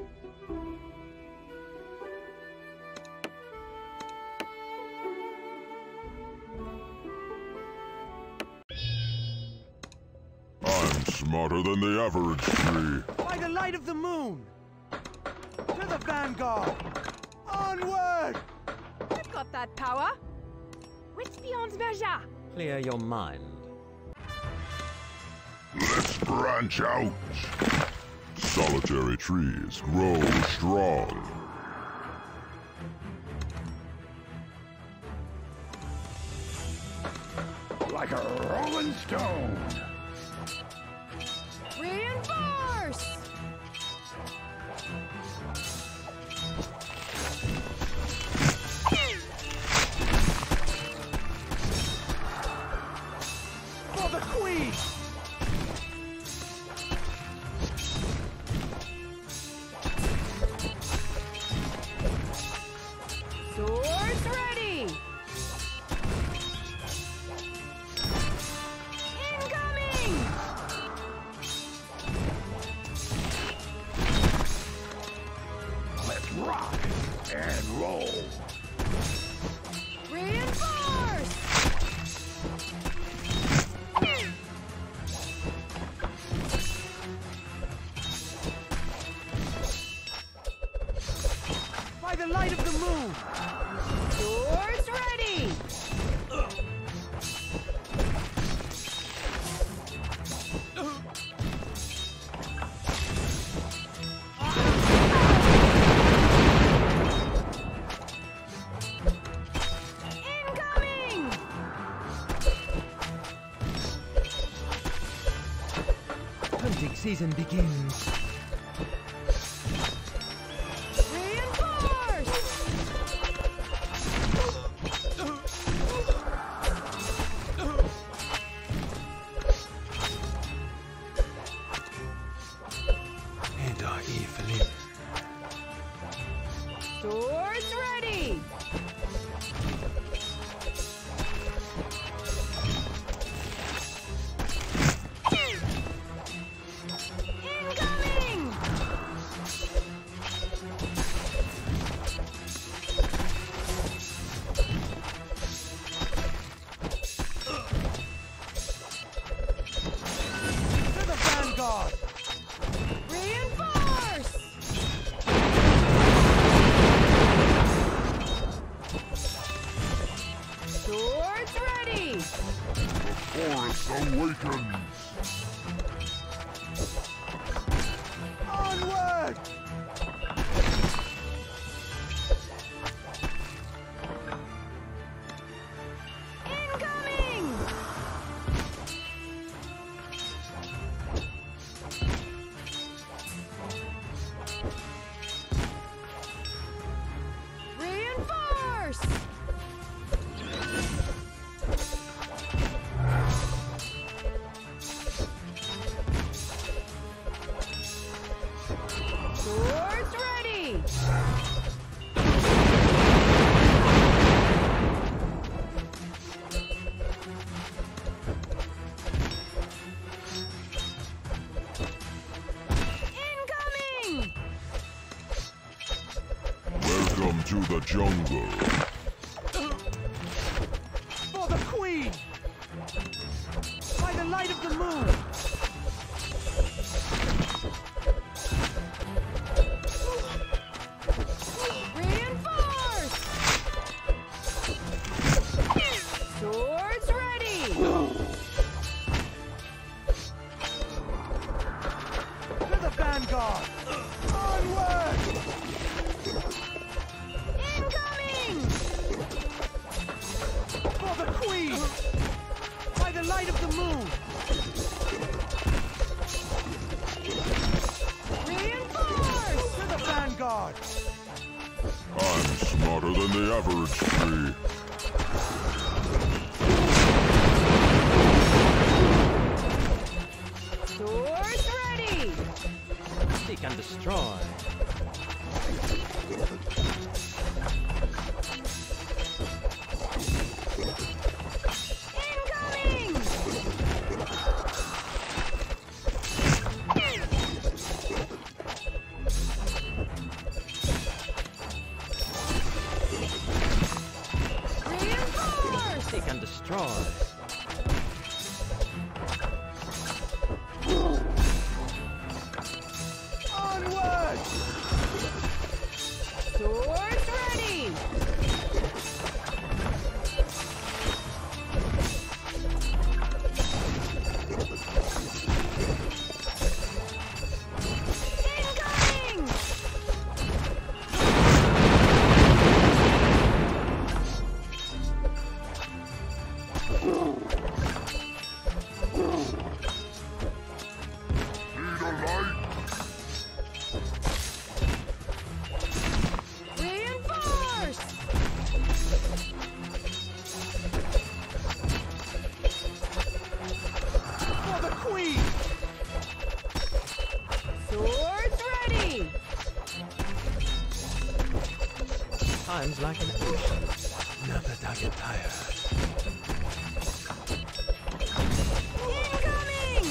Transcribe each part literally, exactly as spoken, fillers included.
I'm smarter than the average tree. By the light of the moon! To the vanguard! Onward! I've got that power. Which beyond Verja? Clear your mind. Let's branch out. Solitary trees grow strong. Like a rolling stone. Reinforce! For the queen! Swords ready! Incoming! Let's rock and roll. Reinforce! By the light of the moon! Swords ready! Incoming! Hunting season begins. Reinforce! And our Evelyn. Swords ready! Incoming! To the vanguard! Reinforce! Swords ready! Forest awakens. Onward! Incoming! Reinforce! Swords ready! Incoming! Welcome to the jungle. For the queen! By the light of the moon! Reinforce! Swords ready! To the vanguard! Onward! Incoming! For the queen! By the light of the moon! Reinforce! To the vanguard! I'm smarter than the average tree. Swords ready! Seek and destroy. Incoming! destroy. Onward! Swords ready! Incoming! Need a light? Reinforce! For the Queen! Swords ready! Time's like an ocean. Never do I get tired. Incoming!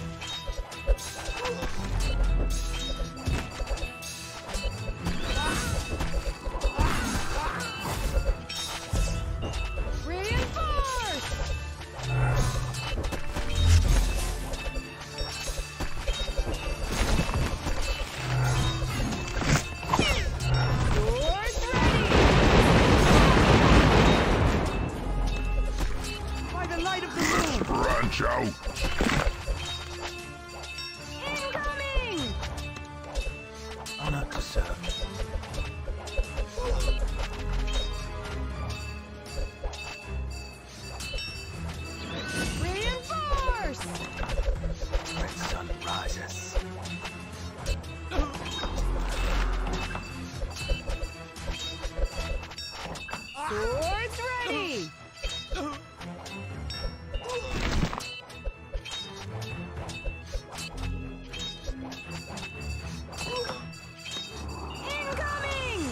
Reinforce! Swords ready! By the light of the moon! Branch out! Incoming! Honor to serve. Reinforce! Red sun rises. Swords ready! Incoming!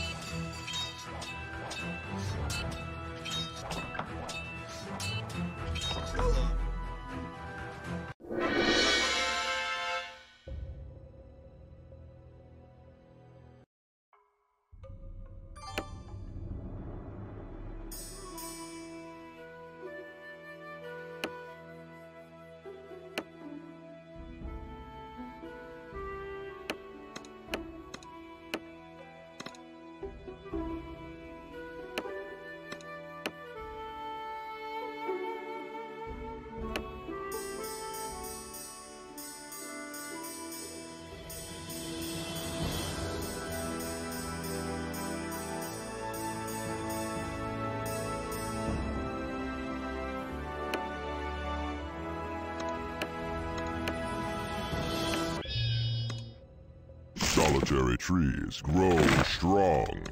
Solitary trees grow strong.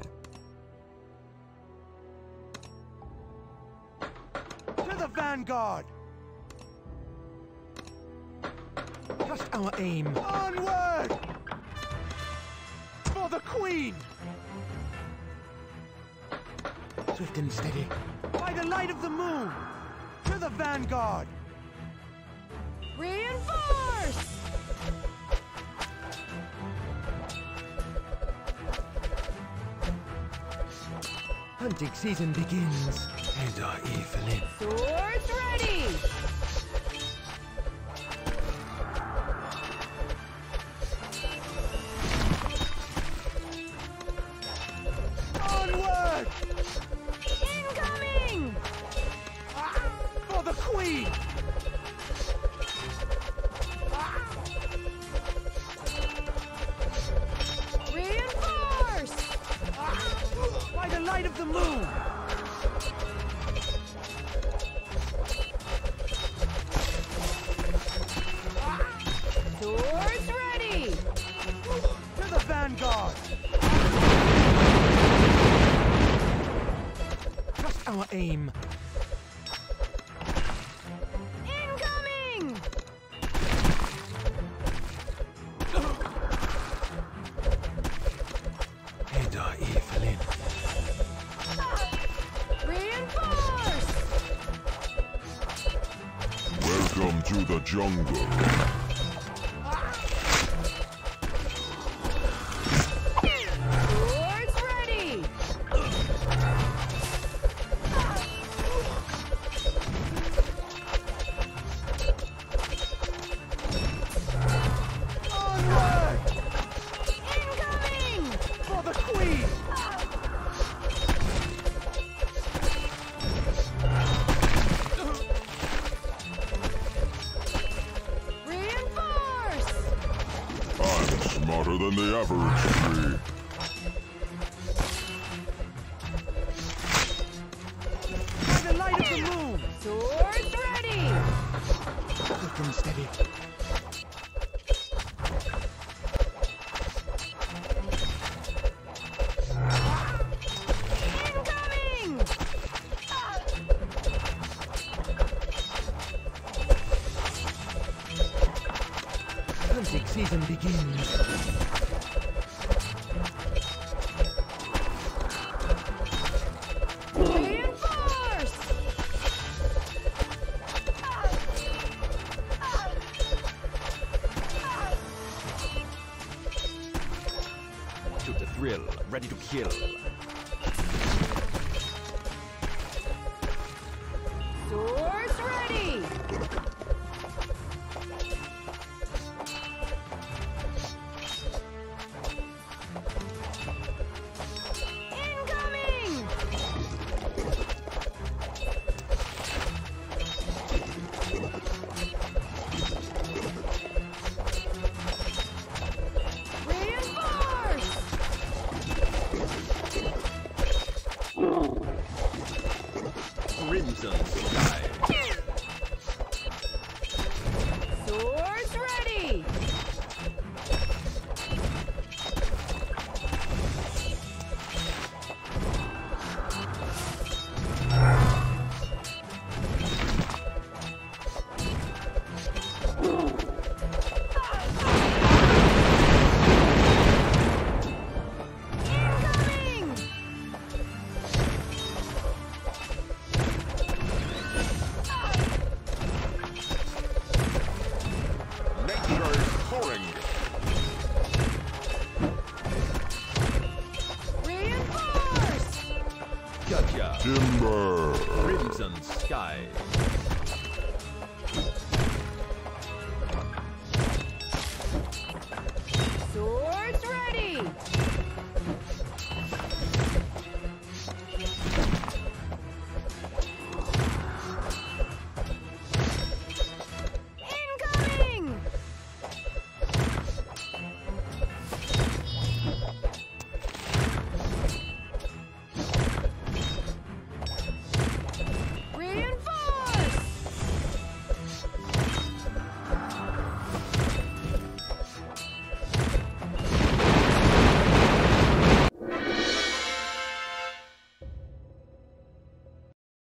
To the vanguard! Just our aim. Onward! For the Queen! Swift and steady. By the light of the moon! To the vanguard! Reinforce! Hunting season begins. And our Evelyn. Swords ready! Onward! Incoming! For the Queen! Reinforce! By the light of the moon! Swords ready! To the vanguard! Just our aim. Incoming! And our Evelyn. Reinforce! Welcome to the jungle. Swords ready! than the average tree. By the light of the moon! Swords ready! Quick and steady. Incoming! Hunting season begins. Reinforce! To the thrill, ready to kill. Swords ready! Incoming! Reinforce! Crimson sky. Swords ready! Incoming! Nature is pouring. Reinforce! Gotcha. Timber. Crimson sky.